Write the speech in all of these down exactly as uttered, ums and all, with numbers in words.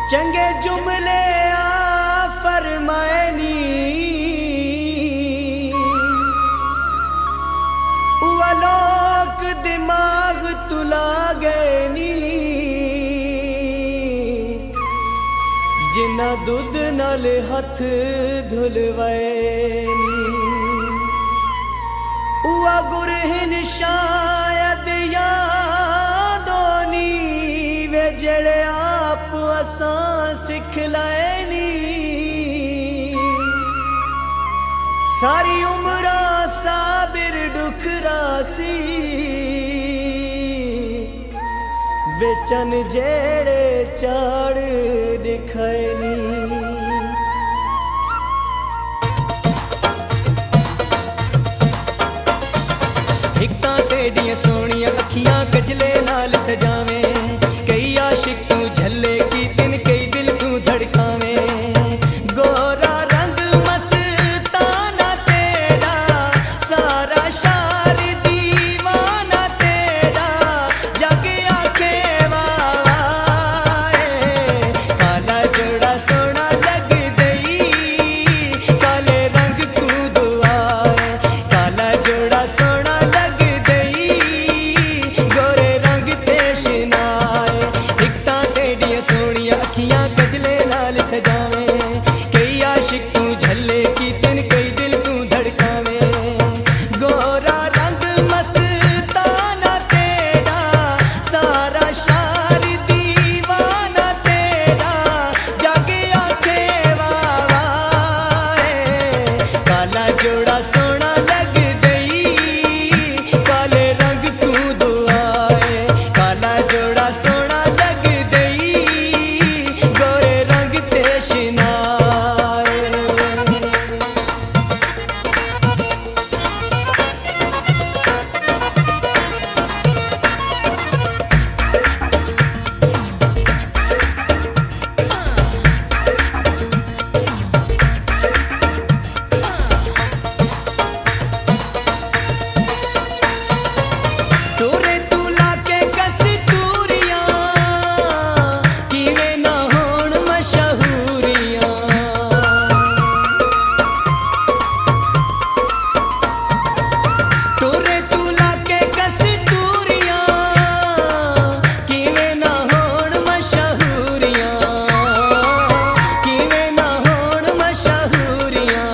चंगे जुमले आ फरमायनी लोक दिमाग तुला गैनी जिन्ना दुध नाल हथ धुलवैनी उआ गुरहिन शायद यादोनी वे जेड़े आप असां सिखलैनी सारी उम्रा साबिर डुखरासी बेचन जेड़े चाड़ दिखैनी हिक्कां तेडियां सोहणियां अखियां गजले नाल सजावें कई आशिक तू झल्ले की दिन कई दिल तू धड़कावें गोरा रंग मस्ताना तेरा सारा शार दीवाना तेरा जग आखे वाए काला जोड़ा सोना लग दई काले रंग तू दुआए काला जोड़ा सोना लग दई गोरे रंग ते शिनाए हिक्कां तेडियां सोहणियां अखियां गजले नाल सजावें कई आशिक तू झल्ले की दिन कई दिल तू धड़कावें गोरा रंग मस्ताना तेरा सारा शार दीवाना तेरा जग आखे वाए काला जोड़ा सोना लग दई काले रंग तू दुआए काला जोड़ा सोना लग दई गोरे रंग ते शिनाए तोरे तू लाके कस्तूरियां किवें ना होण मशहूरियां तोरे तू लाके कस्तूरियां किवें ना होण मशहूरियां किवें ना होण मशहूरियां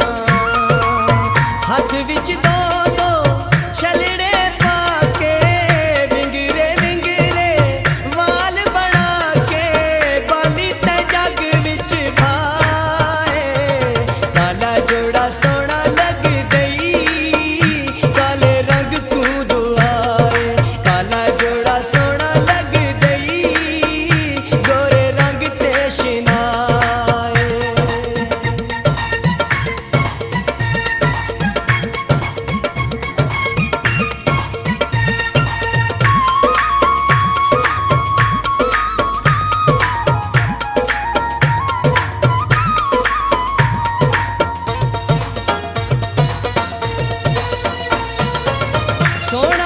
हथ विच दो दो छलड़े पाके विंगरे विंगरे वाल बना के बाली ते जग विच पाए काला जोड़ा सोना लग दई काले रंग तू दुआए काला जोड़ा सोना लग दई गोरे रंग ते शिनाए सोना